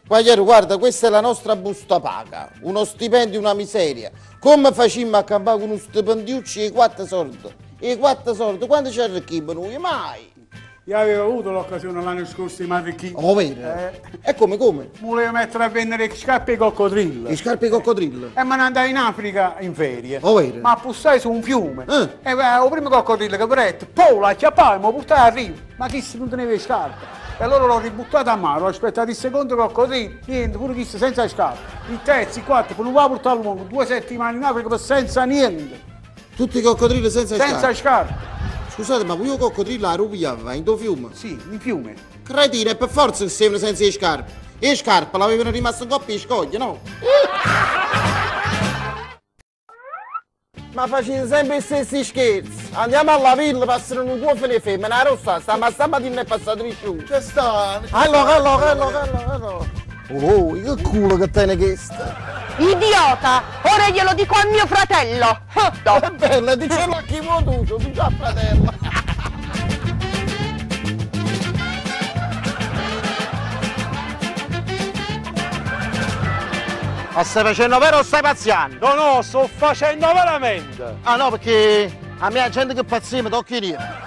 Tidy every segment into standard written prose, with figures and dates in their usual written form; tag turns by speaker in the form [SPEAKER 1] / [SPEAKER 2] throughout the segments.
[SPEAKER 1] Quagliaro, guarda, questa è la nostra busta paga, uno stipendio, una miseria. Come facciamo a campare con uno stipendiuccio e 4 soldi? E 4 soldi, quando ci arricchimmo noi? Mai!
[SPEAKER 2] Io avevo avuto l'occasione l'anno scorso di arricchire.
[SPEAKER 1] Oh, vero? E come?
[SPEAKER 2] Volevo mettere a vendere scarpe ai coccodrilli.
[SPEAKER 1] Le scarpe di coccodrillo?
[SPEAKER 2] E me ne andai in Africa in ferie.
[SPEAKER 1] Oh, vero?
[SPEAKER 2] Ma pussai su un fiume. E il primo coccodrillo che vedete, poi la acchiappai, mi buttai a riva. Ma chi si non teneva le scarpe? E allora l'ho ributtato a mare, ho aspettato il secondo coccodrillo, niente, pure chi senza scarpe. Il terzo, il quarto, poi non va a portare l'uomo, 2 settimane in Africa per senza niente.
[SPEAKER 1] Tutti i coccodrilli senza scarpe?
[SPEAKER 2] Senza scarpe.
[SPEAKER 1] Scusate, ma io coccodrillo la rubiava in tuo fiume?
[SPEAKER 2] Sì, in fiume.
[SPEAKER 1] Cretino, è per forza che sembrano senza le scarpe. E le scarpe l'avevano rimasto in coppia e scoglie, no? Ma facete sempre gli stessi scherzi. Andiamo alla villa, passano un tuo fine femmina, la rossa, stamattina è passato di giù.
[SPEAKER 3] Che sta?
[SPEAKER 1] Allora. Oh, che culo che tiene questa.
[SPEAKER 4] Idiota! Ora glielo dico a mio fratello!
[SPEAKER 1] È bella, dicelo a chi vuoi tu, dice a fratello. Ma stai facendo vero o stai pazziando?
[SPEAKER 3] No, sto facendo veramente.
[SPEAKER 1] Ah no, perché a me la gente che pazzia tocca io.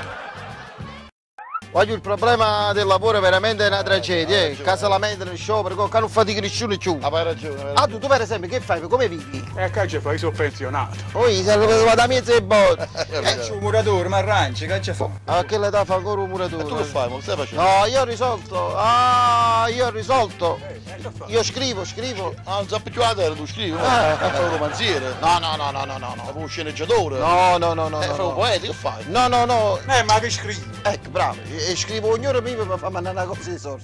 [SPEAKER 1] Voglio il problema del lavoro è veramente una tragedia, casa lamentano, sciopero, che non fatica nessuno più.
[SPEAKER 3] Ah, hai ragione.
[SPEAKER 1] Ah, tu per esempio che fai? Come vivi?
[SPEAKER 2] Che ci fai? Sono pensionato.
[SPEAKER 1] Poi se lo da mezzo e botte.
[SPEAKER 3] C'è un muratore, ma arranci, che ci fa?
[SPEAKER 1] A che l'età fa ancora un muratore?
[SPEAKER 3] E tu che fai? Non stai facendo?
[SPEAKER 1] No, io ho risolto. Ah, io ho risolto. Io scrivo.
[SPEAKER 3] Ah, non sai più la terra, tu scrivi? Fai un romanziere?
[SPEAKER 1] No.
[SPEAKER 3] Fai un sceneggiatore?
[SPEAKER 1] No.
[SPEAKER 3] Fai un poeta, che fai?
[SPEAKER 1] No.
[SPEAKER 2] Ma che scrivi?
[SPEAKER 1] Ecco, bravo. E scrivo ognuno prima per farmi una cosa di sorte.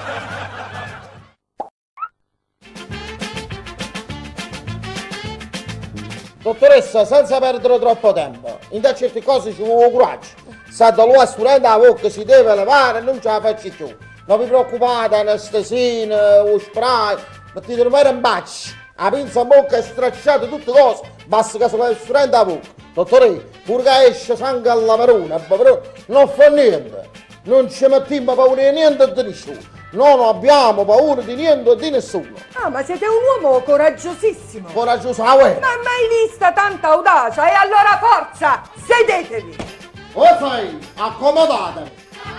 [SPEAKER 1] Dottoressa, senza perdere troppo tempo, in certe cose ci vuole coraggio. Sa da lui a studente la bocca si deve levare e non ce la faccio più. Non vi preoccupate, anestesina, o spray, mettete un vero impaccio. La pinza in bocca è stracciata tutte cose, basta che si leva il studente la bocca. Dottore, pure che esce sangue alla marona, non fa niente. Non ci mettiamo paura di niente e di nessuno. Non abbiamo paura di niente e di nessuno.
[SPEAKER 4] Ah, ma siete un uomo coraggiosissimo!
[SPEAKER 1] Coraggioso, ah, uè.
[SPEAKER 4] Ma mai vista tanta audacia? E allora forza, sedetevi!
[SPEAKER 1] Voi fai, accomodatevi.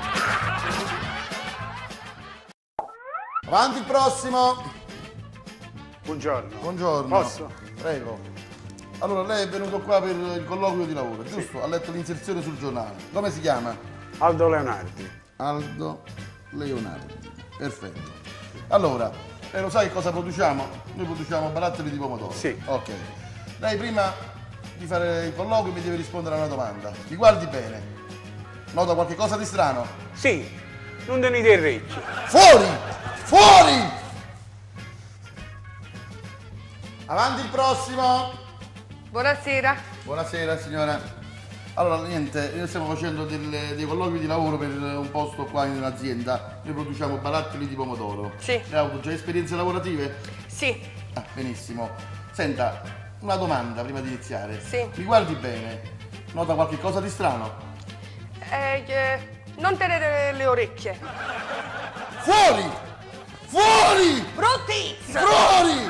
[SPEAKER 1] Avanti il prossimo.
[SPEAKER 2] Buongiorno.
[SPEAKER 3] Buongiorno.
[SPEAKER 2] Posso?
[SPEAKER 3] Prego. Allora, lei è venuto qua per il colloquio di lavoro, giusto? Ha letto l'inserzione sul giornale. Come si chiama?
[SPEAKER 2] Aldo Leonardi.
[SPEAKER 3] Aldo Leonardi. Perfetto. Allora, lo sai che cosa produciamo? Noi produciamo barattoli di pomodoro.
[SPEAKER 2] Sì.
[SPEAKER 3] Ok. Lei prima di fare il colloquio mi deve rispondere a una domanda. Mi guardi bene. Nota qualche cosa di strano?
[SPEAKER 2] Sì, non tenete il recchio.
[SPEAKER 3] Fuori! Fuori!
[SPEAKER 1] Avanti il prossimo.
[SPEAKER 4] Buonasera.
[SPEAKER 3] Buonasera signora. Allora, niente, noi stiamo facendo dei colloqui di lavoro per un posto qua in un'azienda. Noi produciamo barattoli di pomodoro.
[SPEAKER 4] Sì.
[SPEAKER 3] Hai avuto già esperienze lavorative?
[SPEAKER 4] Sì,
[SPEAKER 3] Ah, benissimo. Senta, una domanda prima di iniziare.
[SPEAKER 4] Sì.
[SPEAKER 3] Mi guardi bene? Nota qualche cosa di strano?
[SPEAKER 4] non tenete le orecchie.
[SPEAKER 3] Fuori! Fuori!
[SPEAKER 4] Bruttizzo!
[SPEAKER 3] Fuori!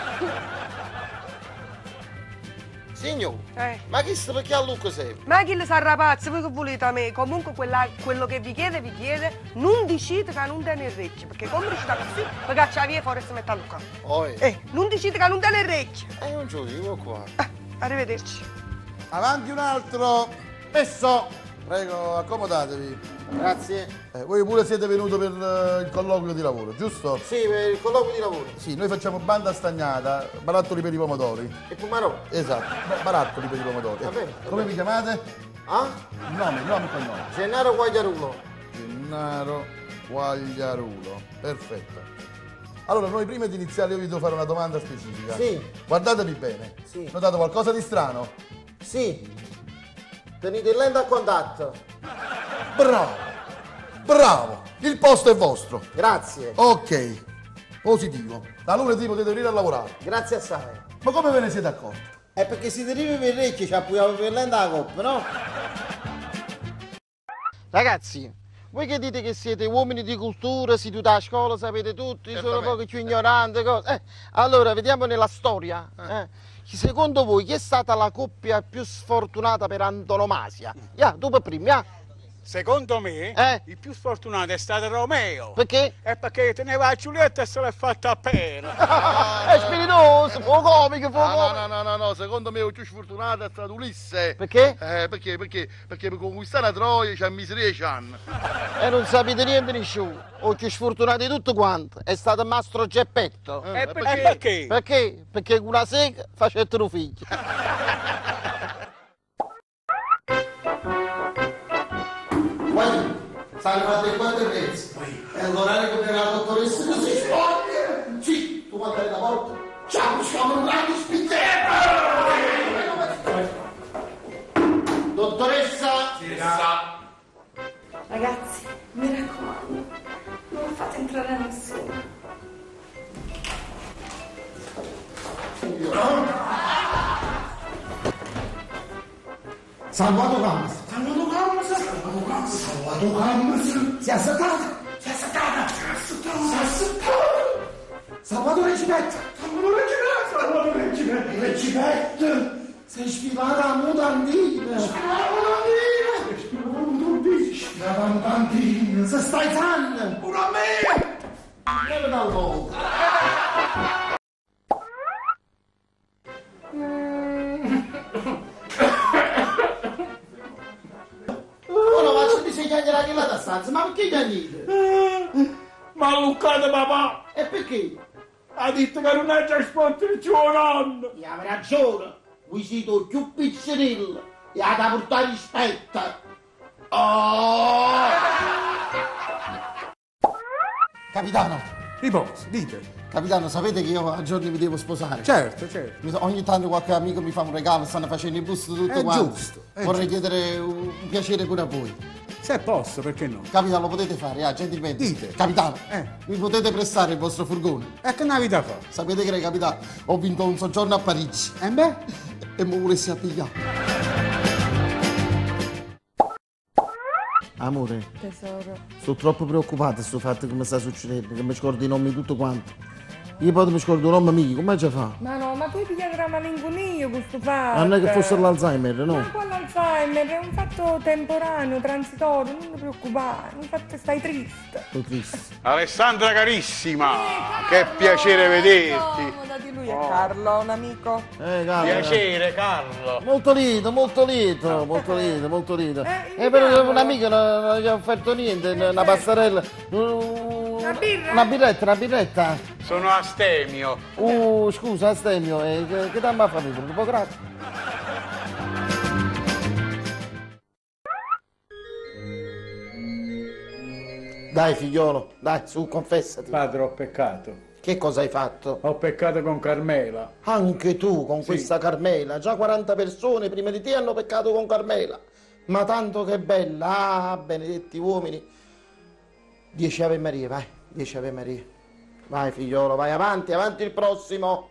[SPEAKER 1] Signor,
[SPEAKER 4] Eh.
[SPEAKER 1] ma chi sta perché a Luca sei?
[SPEAKER 4] Ma chi le sa rapazzi, voi che volete a me? Comunque quello che vi chiede, non dicite che non tiene il recchio, perché come ci sta così, poi caccia via fuori e si mette a Luca. Non dicite che non tiene il recchio.
[SPEAKER 1] Non ci dico qua.
[SPEAKER 4] Arrivederci.
[SPEAKER 3] Avanti un altro. Messo. Prego, accomodatevi.
[SPEAKER 1] Grazie.
[SPEAKER 3] Voi pure siete venuti per il colloquio di lavoro, giusto?
[SPEAKER 1] Sì, per il colloquio di lavoro.
[SPEAKER 3] Sì, noi facciamo banda stagnata, barattoli per i pomodori.
[SPEAKER 1] E Pumarò.
[SPEAKER 3] Esatto, barattoli per i pomodori.
[SPEAKER 1] Va bene.
[SPEAKER 3] Come vi chiamate?
[SPEAKER 1] Ah?
[SPEAKER 3] Il nome e cognome.
[SPEAKER 1] Gennaro Quagliarulo.
[SPEAKER 3] Gennaro Quagliarulo. Perfetto. Allora, noi prima di iniziare io vi devo fare una domanda specifica.
[SPEAKER 1] Sì.
[SPEAKER 3] Guardatevi bene.
[SPEAKER 1] Sì.
[SPEAKER 3] Notate qualcosa di strano?
[SPEAKER 1] Sì. Tenete il lente a contatto.
[SPEAKER 3] Bravo! Bravo! Il posto è vostro.
[SPEAKER 1] Grazie.
[SPEAKER 3] Ok. Positivo. Da lunedì potete venire a lavorare.
[SPEAKER 1] Grazie assai.
[SPEAKER 3] Ma come ve ne siete accorti?
[SPEAKER 1] È perché si deriva per orecchie, ci appoggiamo per lente alla coppa, no? Ragazzi, Voi che dite che siete uomini di cultura, siete a scuola, sapete tutto, io sono un po' più ignorante, cose. Allora, vediamo nella storia. Secondo voi chi è stata la coppia più sfortunata per antonomasia? Tu per primo,
[SPEAKER 2] Secondo me, il più sfortunato è stato Romeo.
[SPEAKER 1] Perché?
[SPEAKER 2] È perché teneva la Giulietta e se l'è fatta appena.
[SPEAKER 1] È spiritoso, fu comico, fu comico.
[SPEAKER 3] No, secondo me il più sfortunato è stato Ulisse.
[SPEAKER 1] Perché?
[SPEAKER 3] Perché per conquistare la Troia ci ha messo 10 anni.
[SPEAKER 1] E non sapete niente nessuno. O più sfortunato di tutto quanto è stato Mastro Geppetto.
[SPEAKER 2] Perché?
[SPEAKER 1] Perché? Perché con una sega facette un figlio. Salvate 4:30. È l'orario che la dottoressa non si spoglia. Sì, tu guardare la porta. Ciao, siamo un grande spizzetto. Dottoressa.
[SPEAKER 5] Ragazzi, mi raccomando, non fate entrare nessuno.
[SPEAKER 1] Salvato Camas. Si è assetato. Salvato Reggipetto. Reggipetto. Sei sfilata la mutandina. Sfilata la mutandina. Se stai sanno. Pure a me. Vieni dal mondo. Chiacchierare la da stanza, ma perché chiacchiere?
[SPEAKER 2] Ma Luccate papà
[SPEAKER 1] E perché?
[SPEAKER 2] ha detto che non è già sport il suo nonno.
[SPEAKER 1] E aveva ragione, voi siete più pizzerello e ha da portare rispetto. Oh! Capitano,
[SPEAKER 2] Riposi, dite.
[SPEAKER 1] capitano, sapete che io a giorni mi devo sposare?
[SPEAKER 2] Certo.
[SPEAKER 1] Ogni tanto qualche amico mi fa un regalo, stanno facendo i busti tutto
[SPEAKER 2] È
[SPEAKER 1] quanto.
[SPEAKER 2] giusto,
[SPEAKER 1] Vorrei chiedere un piacere pure a voi.
[SPEAKER 2] Se posso, perché no?
[SPEAKER 1] Capitano, lo potete fare, gentilmente.
[SPEAKER 2] Dite.
[SPEAKER 1] Capitano, mi potete prestare il vostro furgone?
[SPEAKER 2] E che una vita fa?
[SPEAKER 1] Sapete che, capitano, ho vinto un soggiorno a Parigi.
[SPEAKER 2] E beh?
[SPEAKER 1] E mi volessi appigliare. Amore,
[SPEAKER 5] Tesoro.
[SPEAKER 1] sono troppo preoccupato di questo fatto che mi sta succedendo, che mi scordo i nomi tutto quanto. Io poi mi scordo un nome mio, come ci fa?
[SPEAKER 5] Ma no, ma tu hai pigliato la malinconia questo fatto.
[SPEAKER 1] Non è che fosse l'Alzheimer, no?
[SPEAKER 5] Ma quale Alzheimer? È un fatto temporaneo, transitorio, non ti preoccupare. Infatti stai triste.
[SPEAKER 1] Sono triste.
[SPEAKER 2] Alessandra carissima, che piacere vederti.
[SPEAKER 5] Accomodati, lui è Carlo, un amico.
[SPEAKER 1] Carlo.
[SPEAKER 2] Piacere Carlo.
[SPEAKER 1] Molto lieto. Per un amico non gli ho offerto niente, una pastarella.
[SPEAKER 5] Una birra?
[SPEAKER 1] Una birretta.
[SPEAKER 2] Sono astemio.
[SPEAKER 1] Scusa, Astemio, che dammi a fare? Un po' grazie. Dai figliolo, dai, su, confessati.
[SPEAKER 2] Padre, ho peccato.
[SPEAKER 1] Che cosa hai fatto?
[SPEAKER 2] Ho peccato con Carmela.
[SPEAKER 1] Anche tu con questa Carmela. Già 40 persone prima di te hanno peccato con Carmela. Ma tanto che bella. Ah, benedetti uomini. 10 Ave Maria, vai. 10 Ave Maria. Vai figliolo, vai avanti il prossimo.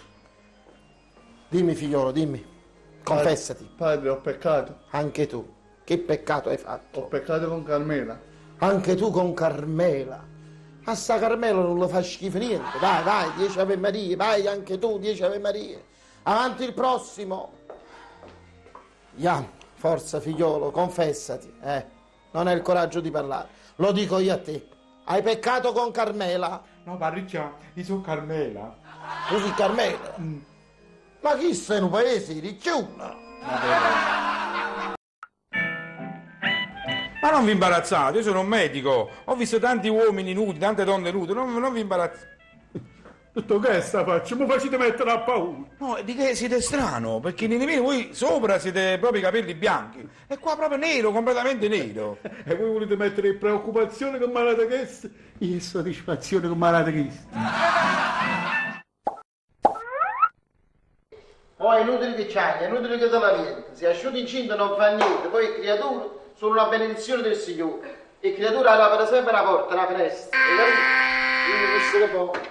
[SPEAKER 1] Dimmi figliolo, dimmi. Confessati.
[SPEAKER 3] Padre, ho peccato.
[SPEAKER 1] Anche tu. Che peccato hai fatto?
[SPEAKER 3] Ho peccato con Carmela.
[SPEAKER 1] Anche tu con Carmela. A sta Carmela non lo fa schifo niente. Vai, 10 Ave Maria. Vai anche tu, 10 Ave Maria. Avanti il prossimo. Ian, forza figliolo, confessati. Non hai il coraggio di parlare. Lo dico io a te. Hai peccato con Carmela?
[SPEAKER 2] No, parricchia, io sono Carmela.
[SPEAKER 1] Tu sei Carmela? Ma chi sei in un paese? Ricciuna?
[SPEAKER 6] Ma non vi imbarazzate, io sono un medico, ho visto tanti uomini nudi, tante donne nude, non vi imbarazzate.
[SPEAKER 2] Tutto che sta faccio? Mi facete mettere a paura.
[SPEAKER 6] No, di che siete strano, perché nei miei voi sopra siete proprio i capelli bianchi, e qua proprio nero, completamente nero.
[SPEAKER 2] E voi volete mettere in preoccupazione con malata questa e in soddisfazione con malata questa.
[SPEAKER 1] Poi è inutile che c'hai, è inutile che te la vieni. Se asciutti incinta non fa niente, poi le creature sono una benedizione del Signore. E creatura apre per sempre la porta, la finestra. Hai capito? Io questo che poi.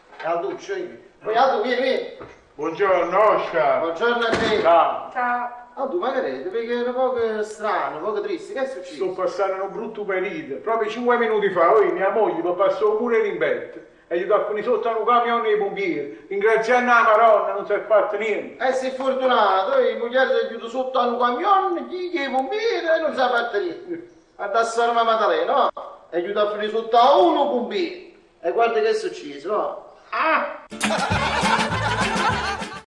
[SPEAKER 1] Alduccio, io. Poi Aldo, vieni.
[SPEAKER 2] Buongiorno, Oscar.
[SPEAKER 1] Buongiorno a te.
[SPEAKER 2] Ciao.
[SPEAKER 5] Ciao.
[SPEAKER 1] Ah, tu magari perché è un po' strano, un po' triste, che è successo?
[SPEAKER 2] Sto passando un brutto periodo. Proprio 5 minuti fa, mia moglie mi passò pure l'inverno. E gli ho finito sotto un camion dei pompieri. Ringraziando la Madonna non si è fatto niente.
[SPEAKER 1] Sei fortunato, i moglie ti aiuto sotto un camion, gli pompieri e non si è fatto niente. Adesso a Roma Maddalena, no? E aiuto a finire sotto a uno pompiere. E guarda che è successo, no? Ah!